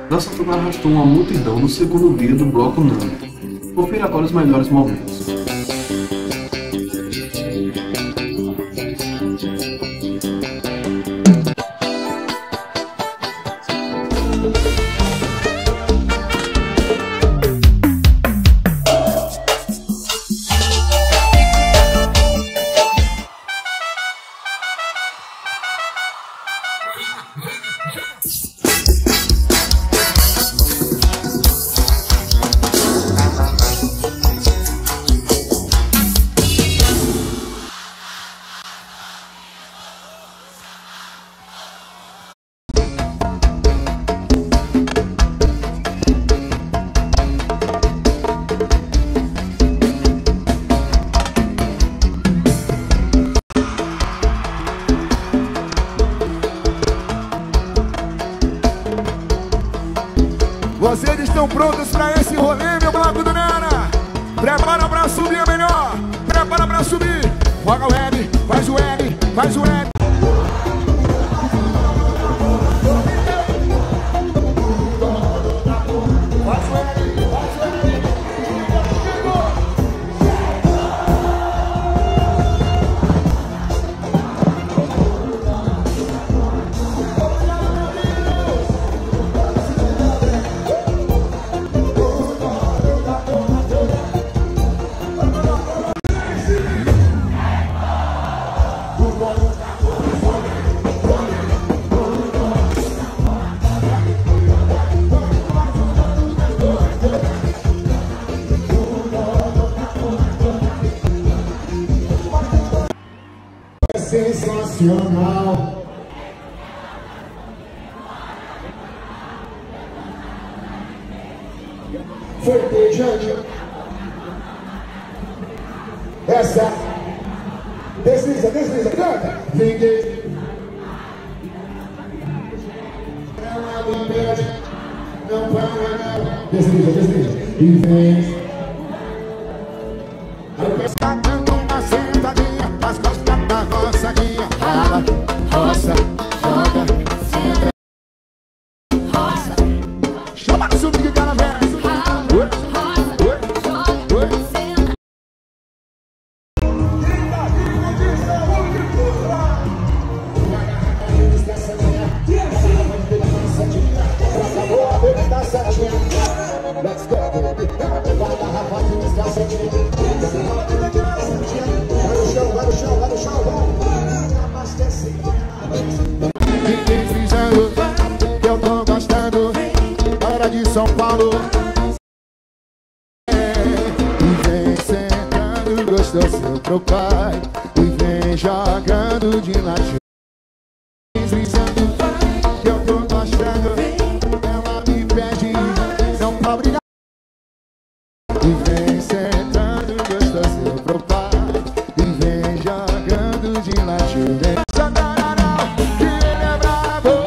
Nossa turma arrastou uma multidão no segundo vídeo do bloco Nando. Confira agora os melhores momentos. Vocês estão prontos pra esse rolê, meu bloco do Nana? Prepara pra subir a melhor. Prepara pra subir. Joga o L, faz o L, faz o L. Sensacional. Foi beijante. Essa. Desliza, desliza, canta. Vinguei. Não para não. Desliza, desliza. E vem. Está dando uma sentadinha, as costas da roçadinha. Rala, roça, joga, senta, roça. Chama no subir que cara velha. Let's go, baby. Vai na rapazinha, escassetinha. Vai no chão, vai no chão, vai no chão, vai. Abastecer. Fiquei frisando, eu tô gostando. Galera de São Paulo. E vem sentando, gostoso pro pai. E vem jogando de latinha. Frisando, eu tô gostando. Ela me pede, não pra brigar. E vem sentando, gostoso pro pai. E vem jogando de latinha. Que ele é bravo.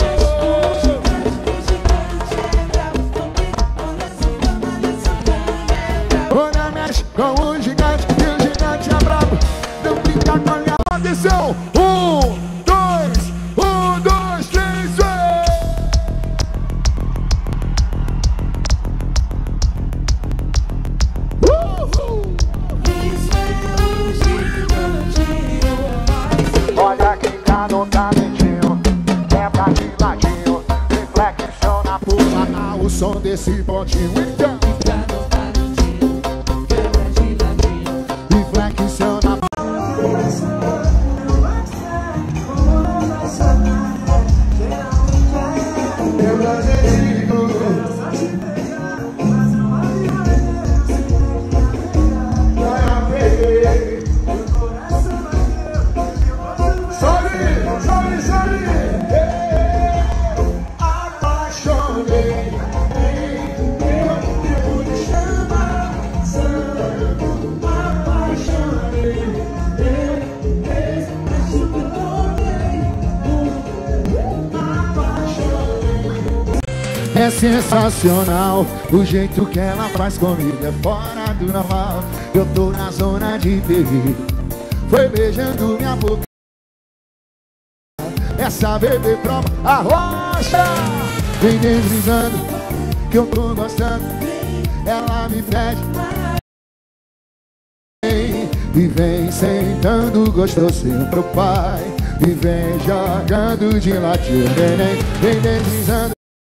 Olha, mexe com o gigante, e o gigante é bravo. Não brinca com a minha atenção. 1, 2, 3, vai. Olha quem tá no talentinho, quebra de ladinho, reflexiona por lá o som desse pontinho. Então, reflexiona. É sensacional o jeito que ela faz comigo, é fora do normal. Eu tô na zona de perigo. Foi beijando minha boca. Essa bebê prova a rocha. Vem deslizando, que eu tô gostando. Ela me pede e vem sentando gostosinho pro pai. E vem jogando de latinha, neném, vem deslizando.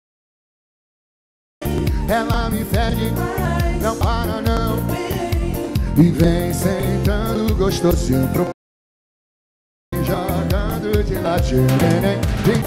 Ela me pede, não para não. E vem sentando gostosinho pro pai. Jogando de latinha, neném, vem.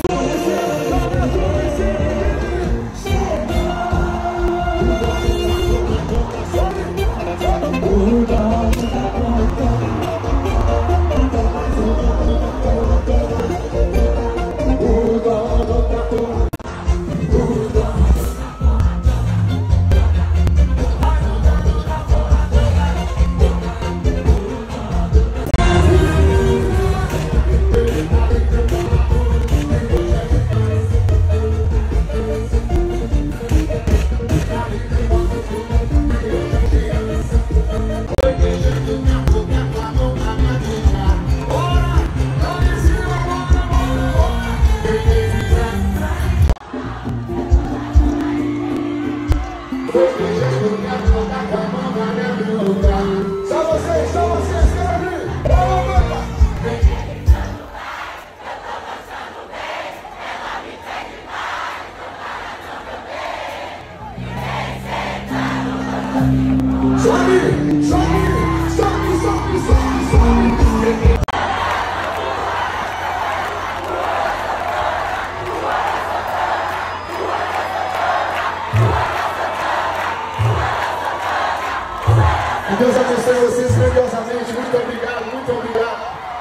Deus abençoe vocês grandiosamente. Muito obrigado, muito obrigado.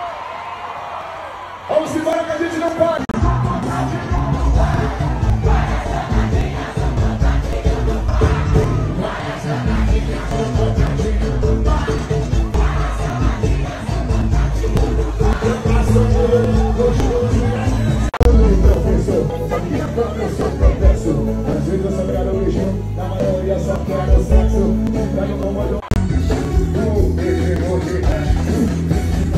Vamos embora que a gente não pode. Às vezes eu só quero beijo, na maioria só quero sexo. Então eu vou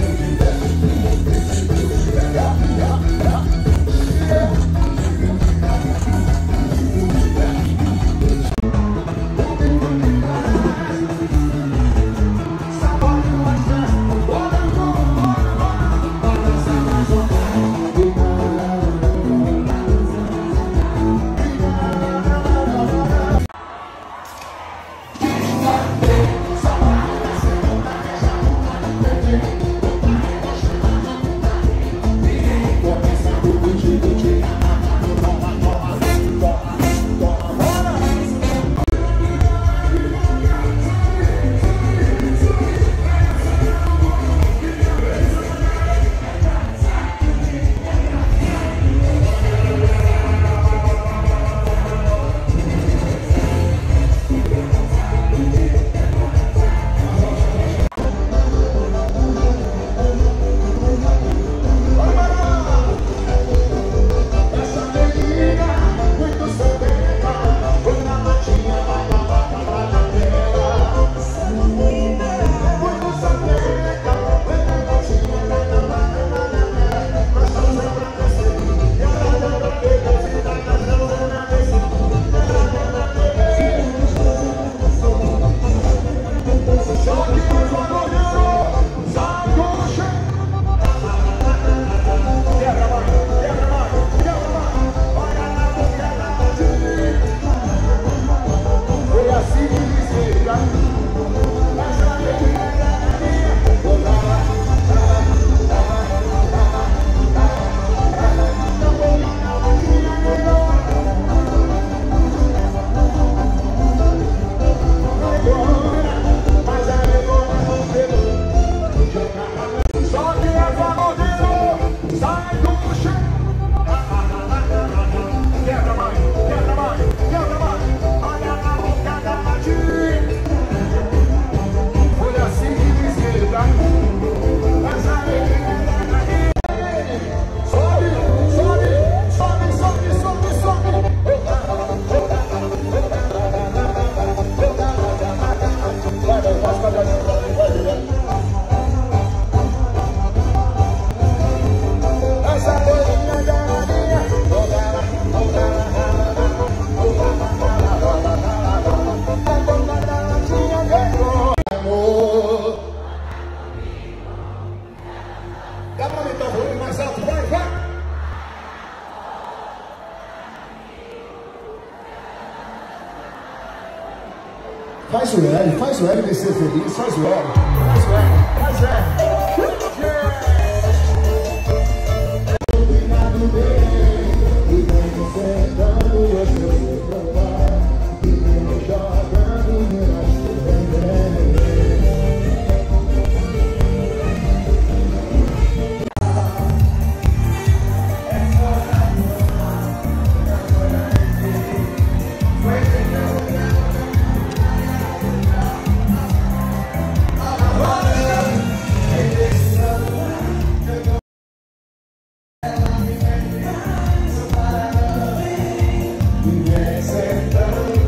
Faz o L descer feliz, faz o L. Faz o L, faz o L. Obrigado, bem, e vem sentando, eu sei provar, e vem jogando, me sentando.